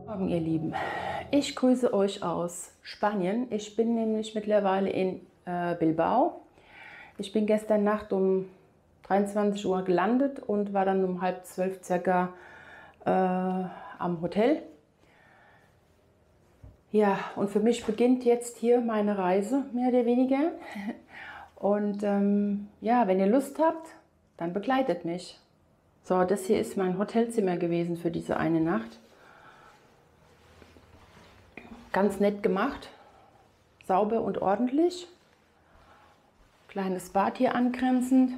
Guten Morgen, ihr Lieben. Ich grüße euch aus Spanien. Ich bin nämlich mittlerweile in Bilbao. Ich bin gestern Nacht um 23 Uhr gelandet und war dann um 11:30 circa am Hotel. Ja, und für mich beginnt jetzt hier meine Reise, mehr oder weniger. Und ja, wenn ihr Lust habt, dann begleitet mich. So, das hier ist mein Hotelzimmer gewesen für diese eine Nacht. Ganz nett gemacht, sauber und ordentlich. Kleines Bad hier angrenzend.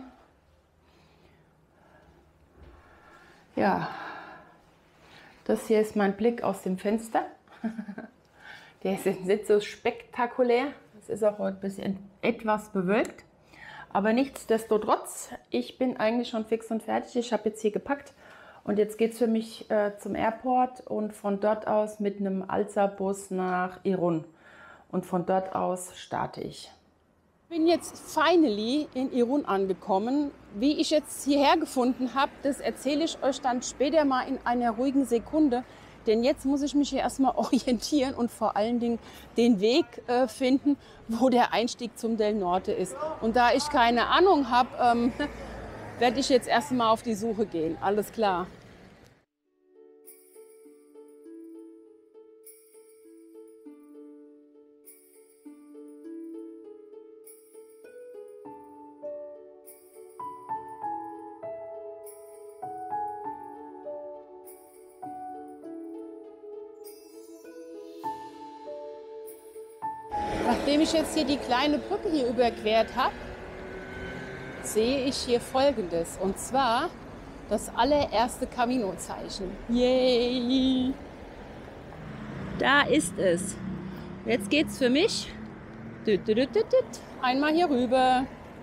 Ja, das hier ist mein Blick aus dem Fenster. Der ist jetzt nicht so spektakulär. Es ist auch heute ein bisschen etwas bewölkt. Aber nichtsdestotrotz, ich bin eigentlich schon fix und fertig. Ich habe jetzt hier gepackt und jetzt geht es für mich zum Airport und von dort aus mit einem Alsa-Bus nach Irún. Und von dort aus starte ich. Ich bin jetzt finally in Irún angekommen. Wie ich jetzt hierher gefunden habe, das erzähle ich euch dann später mal in einer ruhigen Sekunde. Denn jetzt muss ich mich hier erstmal orientieren und vor allen Dingen den Weg finden, wo der Einstieg zum Del Norte ist. Und da ich keine Ahnung habe, werde ich jetzt erstmal auf die Suche gehen. Alles klar. Nachdem ich jetzt hier die kleine Brücke hier überquert habe, sehe ich hier Folgendes. Und zwar das allererste Camino-Zeichen. Yay! Da ist es. Jetzt geht's für mich einmal hier rüber.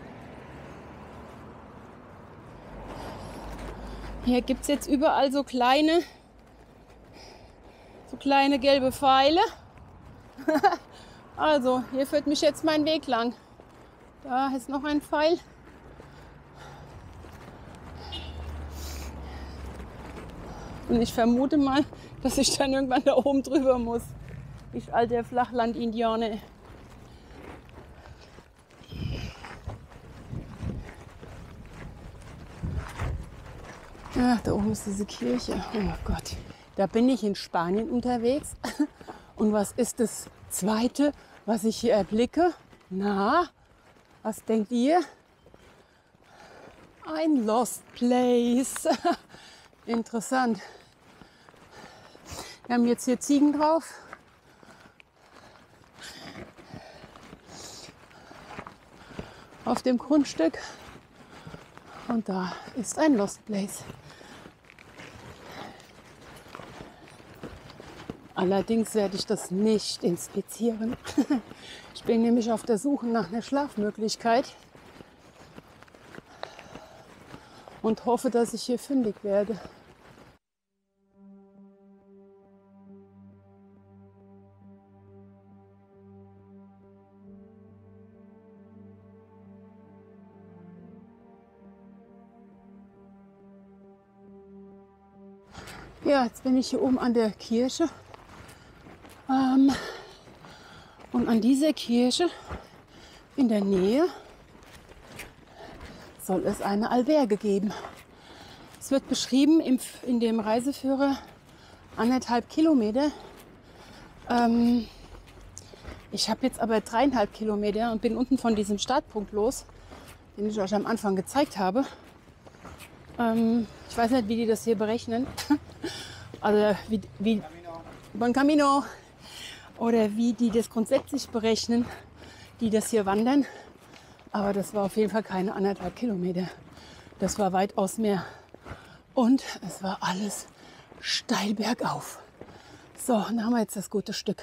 Hier gibt es jetzt überall so kleine gelbe Pfeile. Also, hier führt mich jetzt mein Weg lang. Da ist noch ein Pfeil. Und ich vermute mal, dass ich dann irgendwann da oben drüber muss. Ich alter Flachland-Indianer. Ach, da oben ist diese Kirche. Oh Gott. Da bin ich in Spanien unterwegs. Und was ist das Zweite, was ich hier erblicke? Na, was denkt ihr? Ein Lost Place. Interessant. Wir haben jetzt hier Ziegen drauf. Auf dem Grundstück. Und da ist ein Lost Place. Allerdings werde ich das nicht inspizieren. Ich bin nämlich auf der Suche nach einer Schlafmöglichkeit und hoffe, dass ich hier fündig werde. Ja, jetzt bin ich hier oben an der Kirche. Und an dieser Kirche in der Nähe soll es eine Alberge geben. Es wird beschrieben in dem Reiseführer 1,5 Kilometer. Ich habe jetzt aber 3,5 Kilometer und bin unten von diesem Startpunkt los, den ich euch am Anfang gezeigt habe. Ich weiß nicht, wie die das hier berechnen. Also wie Buen Camino. Oder wie die das grundsätzlich berechnen, die das hier wandern. Aber das war auf jeden Fall keine 1,5 Kilometer. Das war weitaus mehr. Und es war alles steil bergauf. So, dann haben wir jetzt das gute Stück.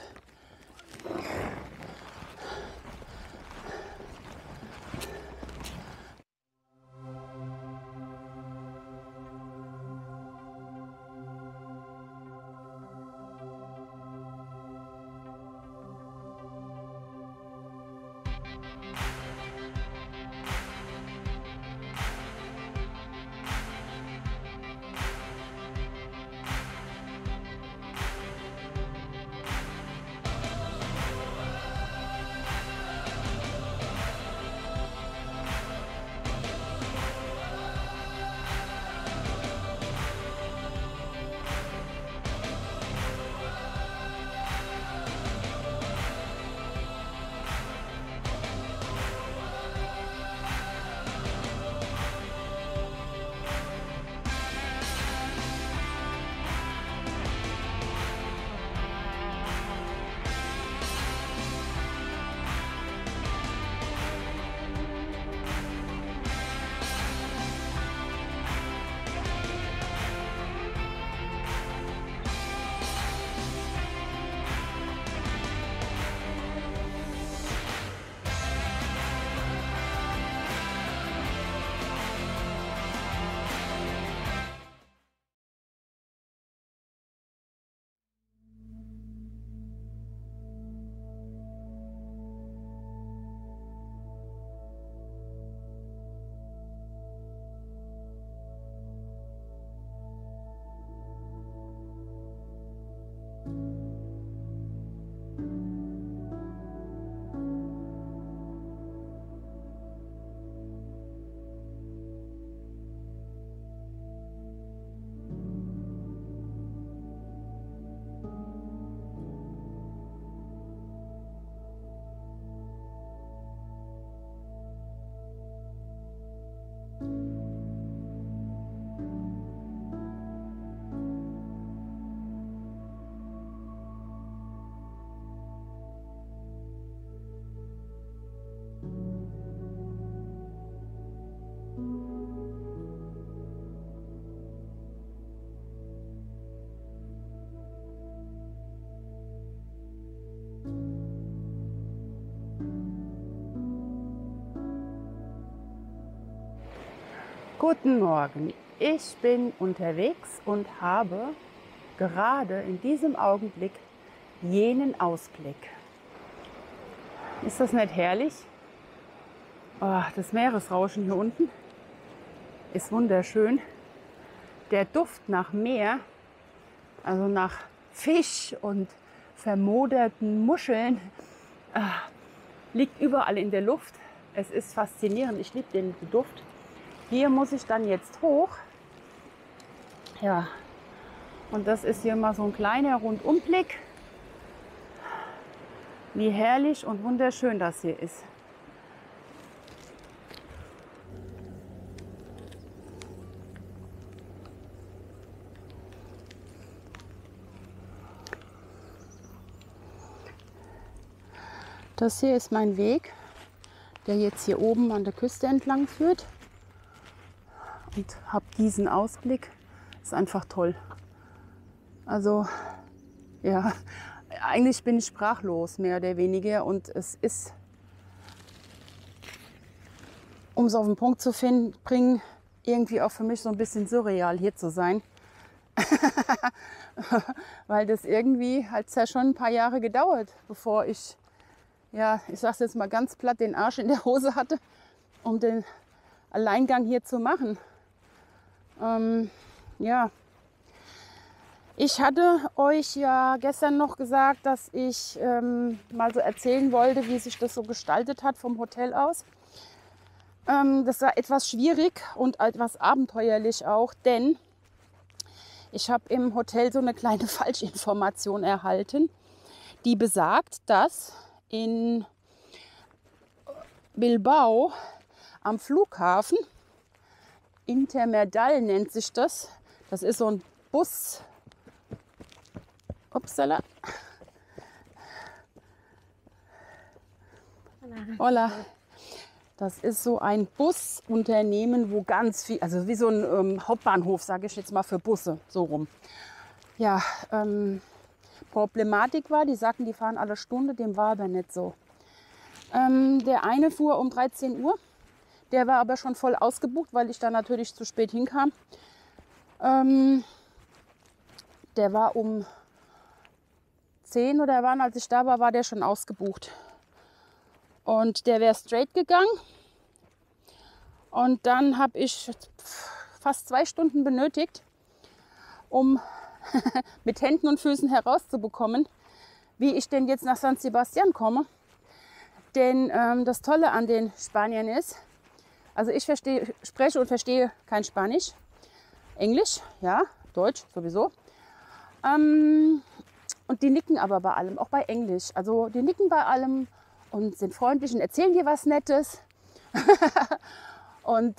Guten Morgen, ich bin unterwegs und habe gerade in diesem Augenblick jenen Ausblick. Ist das nicht herrlich? Oh, das Meeresrauschen hier unten ist wunderschön. Der Duft nach Meer, also nach Fisch und vermoderten Muscheln, liegt überall in der Luft. Es ist faszinierend, ich liebe den Duft. Hier muss ich dann jetzt hoch. Ja, und das ist hier mal so ein kleiner Rundumblick, wie herrlich und wunderschön das hier ist. Das hier ist mein Weg, der jetzt hier oben an der Küste entlang führt. Und habe diesen Ausblick. Ist einfach toll. Also, ja, eigentlich bin ich sprachlos, mehr oder weniger. Und es ist, um es auf den Punkt zu bringen, irgendwie auch für mich so ein bisschen surreal, hier zu sein. Weil das irgendwie hat es ja schon ein paar Jahre gedauert, bevor ich, ja, ich sage es jetzt mal ganz platt, den Arsch in der Hose hatte, um den Alleingang hier zu machen. Ja, ich hatte euch ja gestern noch gesagt, dass ich mal so erzählen wollte, wie sich das so gestaltet hat vom Hotel aus. Das war etwas schwierig und etwas abenteuerlich auch, denn ich habe im Hotel so eine kleine Falschinformation erhalten, die besagt, dass in Bilbao am Flughafen, Intermedal nennt sich das, das ist so ein Bus, upsala, hola. Das ist so ein Busunternehmen, wo ganz viel, also wie so ein Hauptbahnhof, sage ich jetzt mal, für Busse, so rum. Ja, Problematik war, die sagten, die fahren alle Stunde, dem war aber nicht so. Der eine fuhr um 13 Uhr, der war aber schon voll ausgebucht, weil ich da natürlich zu spät hinkam. Der war um 10 oder wann, als ich da war, war der schon ausgebucht. Und der wäre straight gegangen. Und dann habe ich fast 2 Stunden benötigt, um mit Händen und Füßen herauszubekommen, wie ich denn jetzt nach San Sebastian komme. Denn das Tolle an den Spaniern ist, also ich spreche und verstehe kein Spanisch. Englisch, ja, Deutsch sowieso. Und die nicken aber bei allem, auch bei Englisch. Also die nicken bei allem und sind freundlich und erzählen dir was Nettes. Und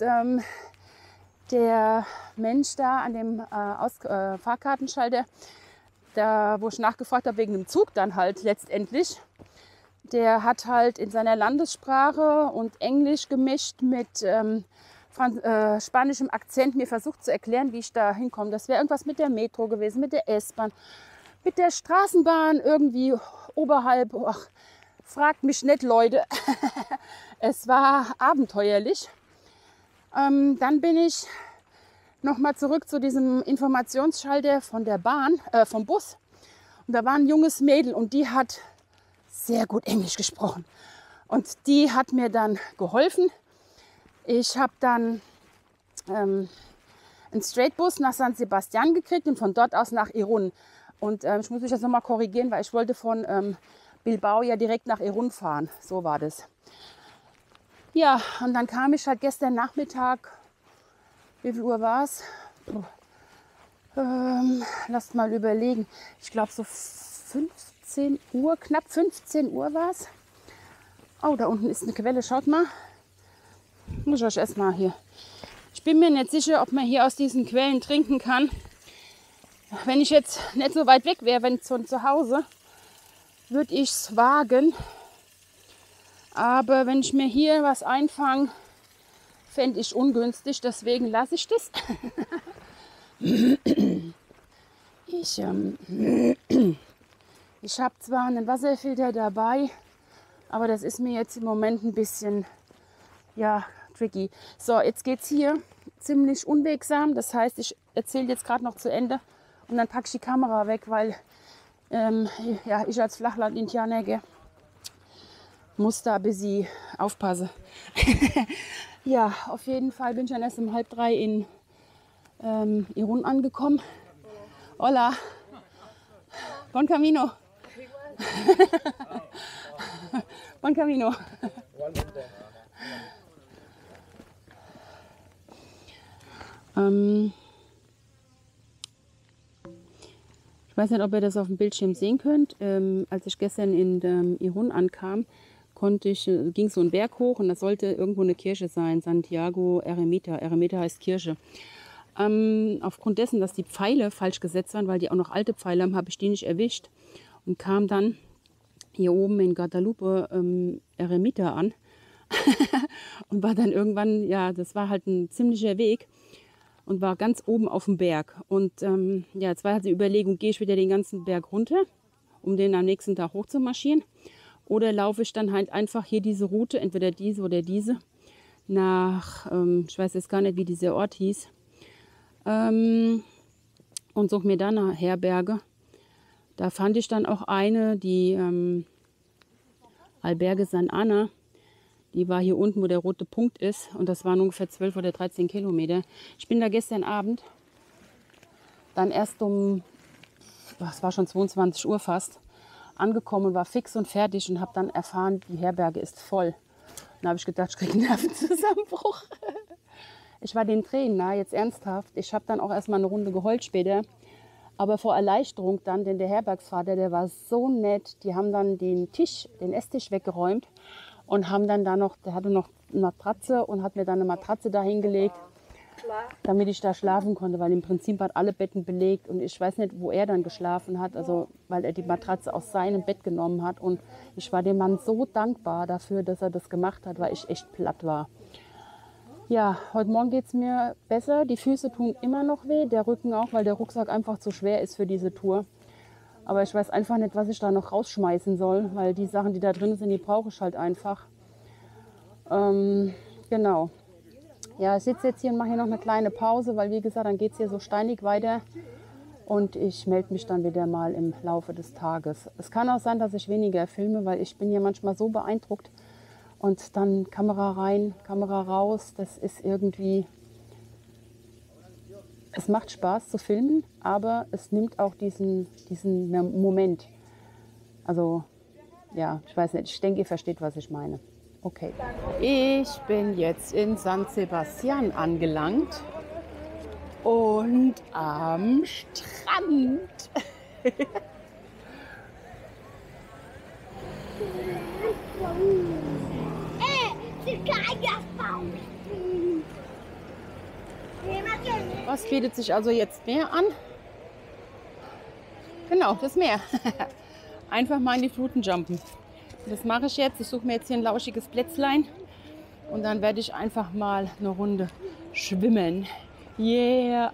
der Mensch da an dem Fahrkartenschalter, da, wo ich nachgefragt habe wegen dem Zug dann halt letztendlich, der hat halt in seiner Landessprache und Englisch gemischt mit spanischem Akzent mir versucht zu erklären, wie ich da hinkomme. Das wäre irgendwas mit der Metro gewesen, mit der S-Bahn, mit der Straßenbahn irgendwie oberhalb. Ach, fragt mich nicht, Leute. Es war abenteuerlich. Dann bin ich nochmal zurück zu diesem Informationsschalter von der Bahn, vom Bus. Und da war ein junges Mädel und die hat sehr gut Englisch gesprochen. Und die hat mir dann geholfen. Ich habe dann einen Straightbus nach San Sebastian gekriegt und von dort aus nach Irún. Und ich muss mich jetzt nochmal korrigieren, weil ich wollte von Bilbao ja direkt nach Irún fahren. So war das. Ja, und dann kam ich halt gestern Nachmittag, wie viel Uhr war es? Lasst mal überlegen. Ich glaube so 15 Uhr, knapp 15 Uhr war es. Oh, da unten ist eine Quelle, schaut mal. Muss ich euch erstmal hier. Ich bin mir nicht sicher, ob man hier aus diesen Quellen trinken kann. Wenn ich jetzt nicht so weit weg wäre, wenn von zu Hause, würde ich es wagen. Aber wenn ich mir hier was einfange, fände ich ungünstig. Deswegen lasse ich das. Ich habe zwar einen Wasserfilter dabei, aber das ist mir jetzt im Moment ein bisschen, ja, tricky. So, jetzt geht es hier ziemlich unwegsam. Das heißt, ich erzähle jetzt gerade noch zu Ende und dann packe ich die Kamera weg, weil ja, ich als Flachland-Indianer muss da ein bisschen aufpassen. Ja, auf jeden Fall bin ich dann erst um 2:30 in Irun angekommen. Hola, bon camino. Bon camino. Ich weiß nicht, ob ihr das auf dem Bildschirm sehen könnt. Als ich gestern in Irun ankam, ging so ein Berg hoch und da sollte irgendwo eine Kirche sein, Santiago Eremita. Eremita heißt Kirche. Aufgrund dessen, dass die Pfeile falsch gesetzt waren, weil die auch noch alte Pfeile haben, habe ich die nicht erwischt und kam dann hier oben in Guadalupe Eremita an und war dann irgendwann, ja, das war halt ein ziemlicher Weg und war ganz oben auf dem Berg. Und ja, jetzt war halt die Überlegung, gehe ich wieder den ganzen Berg runter, um den am nächsten Tag hoch zu marschieren, oder laufe ich dann halt einfach hier diese Route, entweder diese oder diese, nach, ich weiß jetzt gar nicht, wie dieser Ort hieß, und suche mir dann eine Herberge. Da fand ich dann auch eine, die Albergue San Ana. Die war hier unten, wo der rote Punkt ist. Und das waren ungefähr 12 oder 13 Kilometer. Ich bin da gestern Abend dann erst es war schon 22 Uhr fast, angekommen, war fix und fertig und habe dann erfahren, die Herberge ist voll. Dann habe ich gedacht, ich kriege einen Nervenzusammenbruch. Ich war den Tränen nahe, jetzt ernsthaft. Ich habe dann auch erstmal eine Runde geheult später. Aber vor Erleichterung dann, denn der Herbergsvater, der war so nett. Die haben dann den Esstisch weggeräumt und haben dann da noch, der hatte noch eine Matratze und hat mir dann eine Matratze da hingelegt, damit ich da schlafen konnte, weil im Prinzip waren alle Betten belegt und ich weiß nicht, wo er dann geschlafen hat, also weil er die Matratze aus seinem Bett genommen hat und ich war dem Mann so dankbar dafür, dass er das gemacht hat, weil ich echt platt war. Ja, heute Morgen geht es mir besser, die Füße tun immer noch weh, der Rücken auch, weil der Rucksack einfach zu schwer ist für diese Tour. Aber ich weiß einfach nicht, was ich da noch rausschmeißen soll, weil die Sachen, die da drin sind, die brauche ich halt einfach. Genau. Ja, ich sitze jetzt hier und mache hier noch eine kleine Pause, weil wie gesagt, dann geht es hier so steinig weiter. Und ich melde mich dann wieder mal im Laufe des Tages. Es kann auch sein, dass ich weniger filme, weil ich bin hier manchmal so beeindruckt. Und dann Kamera rein, Kamera raus. Das ist irgendwie... Es macht Spaß zu filmen, aber es nimmt auch diesen Moment. Also, ja, ich weiß nicht, ich denke, ihr versteht, was ich meine. Okay. Ich bin jetzt in San Sebastian angelangt und am Strand. Was bietet sich also jetzt mehr an? Genau, das Meer. Einfach mal in die Fluten jumpen. Das mache ich jetzt. Ich suche mir jetzt hier ein lauschiges Plätzlein und dann werde ich einfach mal eine Runde schwimmen. Yeah!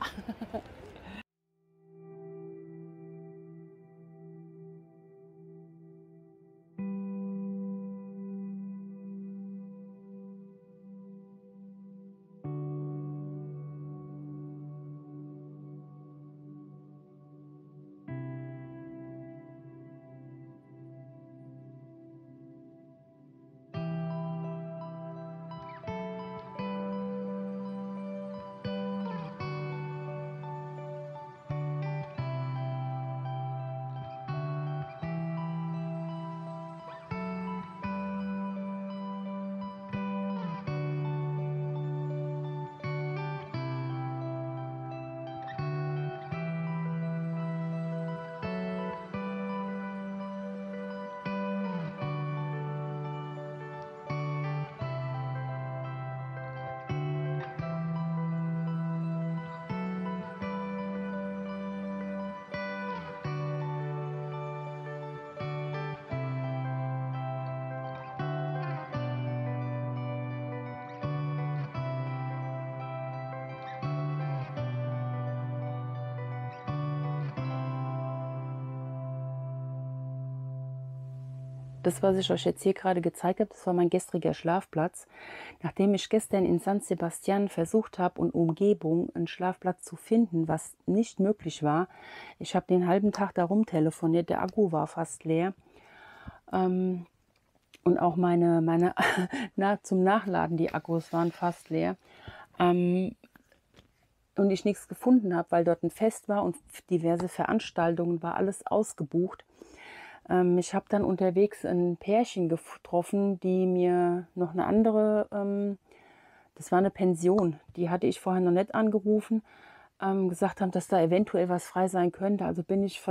Das, was ich euch jetzt hier gerade gezeigt habe, das war mein gestriger Schlafplatz. Nachdem ich gestern in San Sebastian versucht habe und Umgebung einen Schlafplatz zu finden, was nicht möglich war, ich habe den halben Tag da rumtelefoniert, der Akku war fast leer. Und auch meine zum Nachladen, die Akkus waren fast leer. Und ich nichts gefunden habe, weil dort ein Fest war und diverse Veranstaltungen, war alles ausgebucht. Ich habe dann unterwegs ein Pärchen getroffen, die mir noch eine andere, das war eine Pension, die hatte ich vorher noch nicht angerufen, gesagt haben, dass da eventuell was frei sein könnte. Also bin ich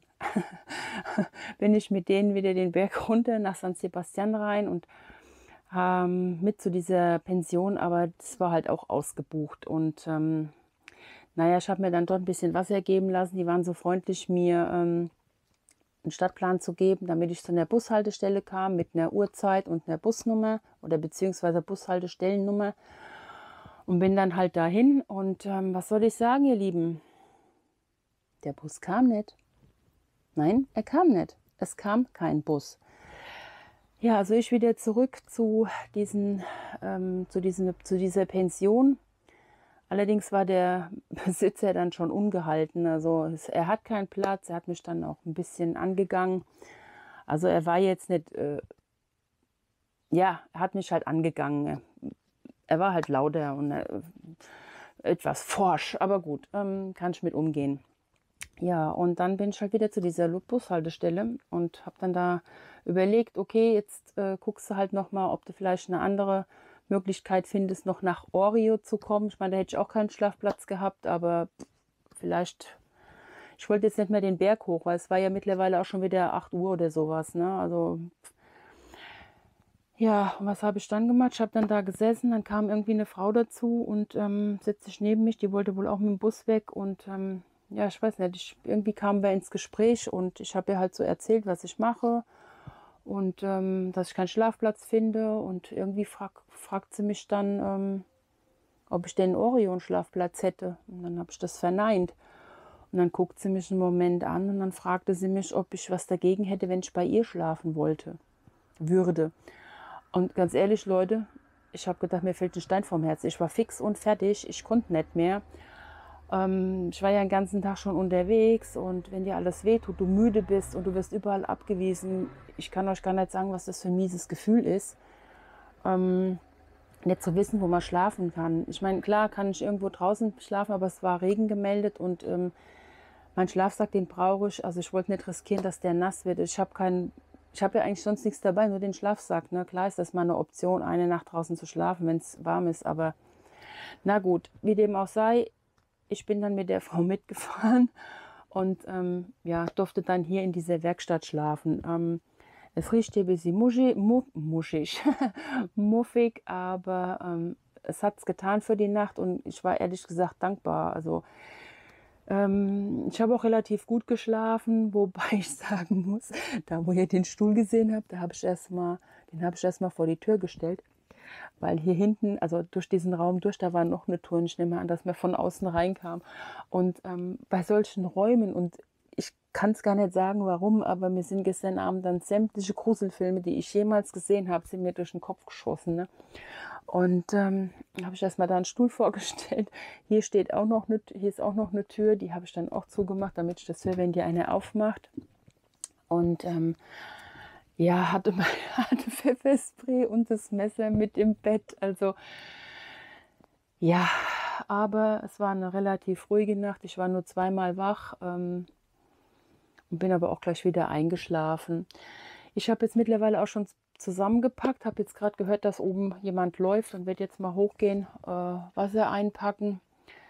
bin ich mit denen wieder den Berg runter nach San Sebastian rein und mit zu dieser Pension, aber das war halt auch ausgebucht. Und naja, ich habe mir dann dort ein bisschen Wasser geben lassen. Die waren so freundlich, mir einen Stadtplan zu geben, damit ich zu einer Bushaltestelle kam mit einer Uhrzeit und einer Busnummer oder beziehungsweise Bushaltestellennummer und bin dann halt dahin und was soll ich sagen, ihr Lieben? Der Bus kam nicht. Nein, er kam nicht. Es kam kein Bus. Ja, also ich wieder zurück zu dieser Pension. Allerdings war der Besitzer dann schon ungehalten. Also er hat keinen Platz. Er hat mich dann auch ein bisschen angegangen. Also er war jetzt nicht, ja, er hat mich halt angegangen. Er war halt lauter und etwas forsch. Aber gut, kann ich mit umgehen. Ja, und dann bin ich halt wieder zu dieser Bushaltestelle und habe dann da überlegt, okay, jetzt guckst du halt nochmal, ob du vielleicht eine andere Möglichkeit findest, noch nach Orio zu kommen. Ich meine, da hätte ich auch keinen Schlafplatz gehabt, aber vielleicht, ich wollte jetzt nicht mehr den Berg hoch, weil es war ja mittlerweile auch schon wieder 8 Uhr oder sowas, ne? Also, ja, und was habe ich dann gemacht? Ich habe dann da gesessen, dann kam irgendwie eine Frau dazu und setzte sich neben mich, die wollte wohl auch mit dem Bus weg und ja, ich weiß nicht, irgendwie kamen wir ins Gespräch und ich habe ihr halt so erzählt, was ich mache. Und dass ich keinen Schlafplatz finde. Und irgendwie fragt sie mich dann, ob ich denn einen Orion-Schlafplatz hätte. Und dann habe ich das verneint. Und dann guckt sie mich einen Moment an und dann fragte sie mich, ob ich was dagegen hätte, wenn ich bei ihr schlafen würde. Und ganz ehrlich, Leute, ich habe gedacht, mir fällt ein Stein vom Herz. Ich war fix und fertig, ich konnte nicht mehr. Ich war ja den ganzen Tag schon unterwegs und wenn dir alles wehtut, du müde bist und du wirst überall abgewiesen, ich kann euch gar nicht sagen, was das für ein mieses Gefühl ist, nicht zu wissen, wo man schlafen kann. Ich meine, klar kann ich irgendwo draußen schlafen, aber es war Regen gemeldet und mein Schlafsack, den brauche ich, also ich wollte nicht riskieren, dass der nass wird. Ich habe ja eigentlich sonst nichts dabei, nur den Schlafsack. Ne? Klar ist das mal eine Option, eine Nacht draußen zu schlafen, wenn es warm ist, aber na gut, wie dem auch sei, ich bin dann mit der Frau mitgefahren und ja, durfte dann hier in dieser Werkstatt schlafen. Es riecht hier ein bisschen muffig, aber es hat es getan für die Nacht und ich war ehrlich gesagt dankbar. Also ich habe auch relativ gut geschlafen, wobei ich sagen muss, da wo ihr den Stuhl gesehen habt, den habe ich erstmal vor die Tür gestellt. Weil hier hinten, also durch diesen Raum durch, da war noch eine Tür und ich nehme an, dass man von außen reinkam. Und bei solchen Räumen, und ich kann es gar nicht sagen, warum, aber mir sind gestern Abend dann sämtliche Gruselfilme, die ich jemals gesehen habe, sind mir durch den Kopf geschossen. Ne? Und habe ich erstmal da einen Stuhl vorgestellt. Hier ist auch noch eine Tür, die habe ich dann auch zugemacht, damit ich das höre, wenn die eine aufmacht. Und ja, hatte Pfefferspray und das Messer mit im Bett. Also ja, aber es war eine relativ ruhige Nacht. Ich war nur zweimal wach und bin aber auch gleich wieder eingeschlafen. Ich habe jetzt mittlerweile auch schon zusammengepackt, habe jetzt gerade gehört, dass oben jemand läuft und werde jetzt mal hochgehen, Wasser einpacken.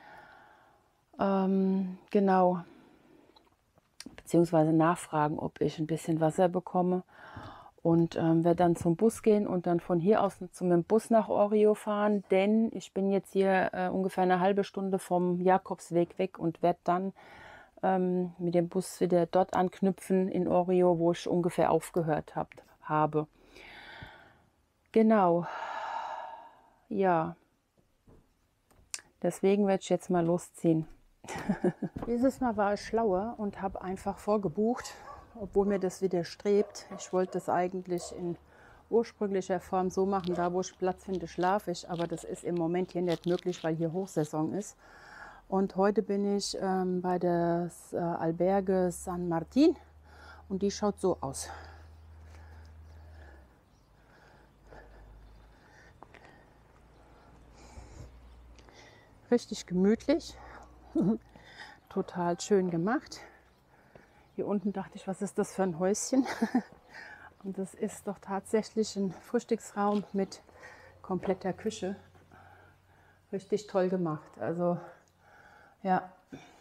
Genau. Beziehungsweise nachfragen, ob ich ein bisschen Wasser bekomme. Und werde dann zum Bus gehen und dann von hier aus mit dem Bus nach Orio fahren, denn ich bin jetzt hier ungefähr eine halbe Stunde vom Jakobsweg weg und werde dann mit dem Bus wieder dort anknüpfen in Orio, wo ich ungefähr aufgehört habe. Genau. Ja. Deswegen werde ich jetzt mal losziehen. Dieses Mal war ich schlauer und habe einfach vorgebucht, obwohl mir das widerstrebt. Ich wollte das eigentlich in ursprünglicher Form so machen, da wo ich Platz finde, schlafe ich. Aber das ist im Moment hier nicht möglich, weil hier Hochsaison ist. Und heute bin ich bei der Albergue San Martin und die schaut so aus. Richtig gemütlich, total schön gemacht. Hier unten dachte ich, was ist das für ein Häuschen? Und das ist doch tatsächlich ein Frühstücksraum mit kompletter Küche. Richtig toll gemacht. Also ja,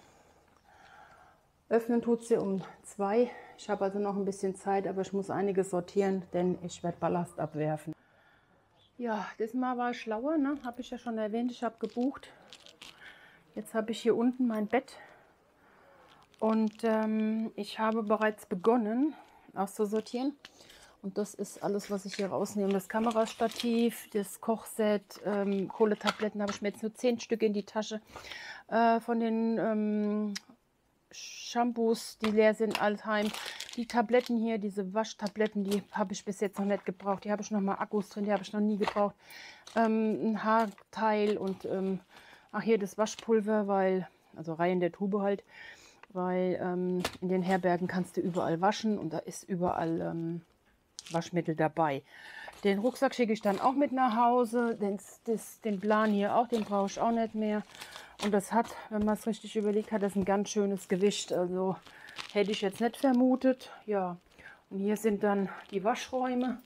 öffnen tut sie um 2. Ich habe also noch ein bisschen Zeit, aber ich muss einiges sortieren, denn ich werde Ballast abwerfen. Ja, das Mal war ich schlauer, ne? Habe ich ja schon erwähnt, ich habe gebucht. Jetzt habe ich hier unten mein Bett und ich habe bereits begonnen auszusortieren. Und das ist alles, was ich hier rausnehme. Das Kamerastativ, das Kochset, Kohletabletten habe ich mir jetzt nur 10 Stück in die Tasche. Von den Shampoos, die leer sind, Altheim. Die Tabletten hier, diese Waschtabletten, die habe ich bis jetzt noch nicht gebraucht. Die habe ich noch mal Akkus drin, die habe ich noch nie gebraucht. Ein Haarteil und ach hier das Waschpulver, weil, also rein in der Tube halt, weil in den Herbergen kannst du überall waschen und da ist überall Waschmittel dabei. Den Rucksack schicke ich dann auch mit nach Hause. Den Plan hier auch, den brauche ich auch nicht mehr. Und das hat, wenn man es richtig überlegt, hat das ein ganz schönes Gewicht. Also hätte ich jetzt nicht vermutet. Ja, und hier sind dann die Waschräume.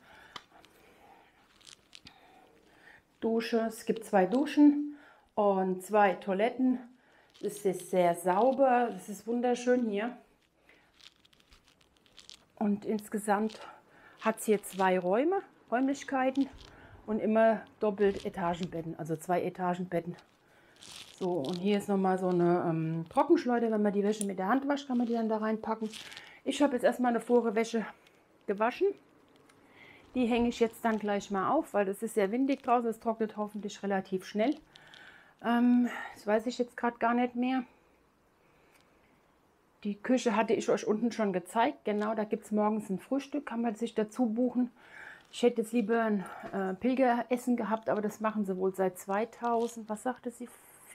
Dusche, es gibt 2 Duschen und 2 Toiletten. Es ist sehr sauber, es ist wunderschön hier. Und insgesamt hat es hier 2 Räumlichkeiten und immer doppelt Etagenbetten, also 2 Etagenbetten. So, und hier ist nochmal so eine Trockenschleuder, wenn man die Wäsche mit der Hand wascht, kann man die dann da reinpacken. Ich habe jetzt erstmal eine Vorwäsche gewaschen. Die hänge ich jetzt dann gleich mal auf, weil es ist sehr windig draußen, es trocknet hoffentlich relativ schnell. Das weiß ich jetzt gerade gar nicht mehr. Die Küche hatte ich euch unten schon gezeigt. Genau, da gibt es morgens ein Frühstück, kann man sich dazu buchen. Ich hätte jetzt lieber ein Pilgeressen gehabt, aber das machen sie wohl seit 2000, was sagte sie,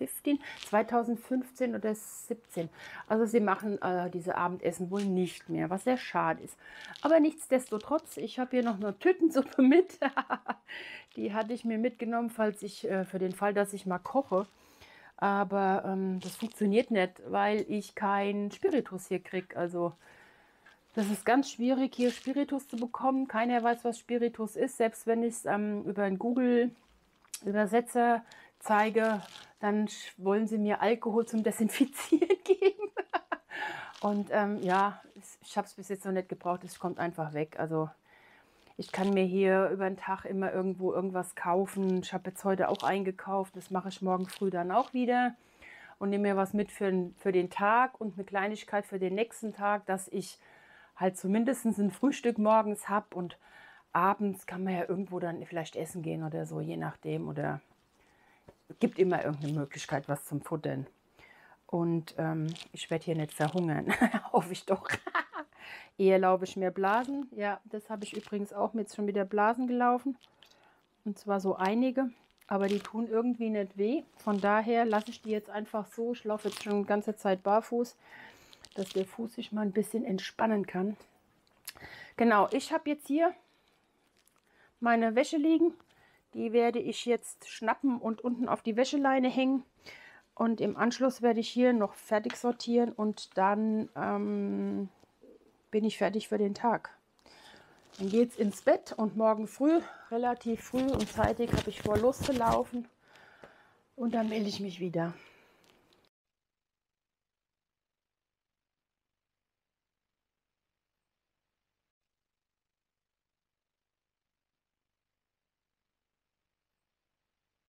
2015 oder 17. Also sie machen diese Abendessen wohl nicht mehr, was sehr schade ist. Aber nichtsdestotrotz, ich habe hier noch eine Tütensuppe mit. Die hatte ich mir mitgenommen, falls ich für den Fall, dass ich mal koche. Aber das funktioniert nicht, weil ich keinen Spiritus hier kriege. Also das ist ganz schwierig, hier Spiritus zu bekommen. Keiner weiß, was Spiritus ist. Selbst wenn ich es über einen Google-Übersetzer zeige, dann wollen sie mir Alkohol zum Desinfizieren geben. Und ja, ich habe es bis jetzt noch nicht gebraucht. Es kommt einfach weg. Also ich kann mir hier über den Tag immer irgendwo irgendwas kaufen. Ich habe jetzt heute auch eingekauft. Das mache ich morgen früh dann auch wieder. Und nehme mir was mit für den Tag und eine Kleinigkeit für den nächsten Tag, dass ich halt zumindest ein Frühstück morgens habe. Und abends kann man ja irgendwo dann vielleicht essen gehen oder so, je nachdem. Oder es gibt immer irgendeine Möglichkeit, was zum Futtern. Und ich werde hier nicht verhungern. Hoffe ich doch. Eher erlaube ich mir Blasen. Ja, das habe ich übrigens auch mit schon wieder Blasen gelaufen. Und zwar so einige. Aber die tun irgendwie nicht weh. Von daher lasse ich die jetzt einfach so. Ich laufe jetzt schon die ganze Zeit barfuß, dass der Fuß sich mal ein bisschen entspannen kann. Genau, ich habe jetzt hier meine Wäsche liegen. Die werde ich jetzt schnappen und unten auf die Wäscheleine hängen. Und im Anschluss werde ich hier noch fertig sortieren und dann bin ich fertig für den Tag. Dann geht es ins Bett und morgen früh, relativ früh und zeitig, habe ich vor loszulaufen und dann melde ich mich wieder.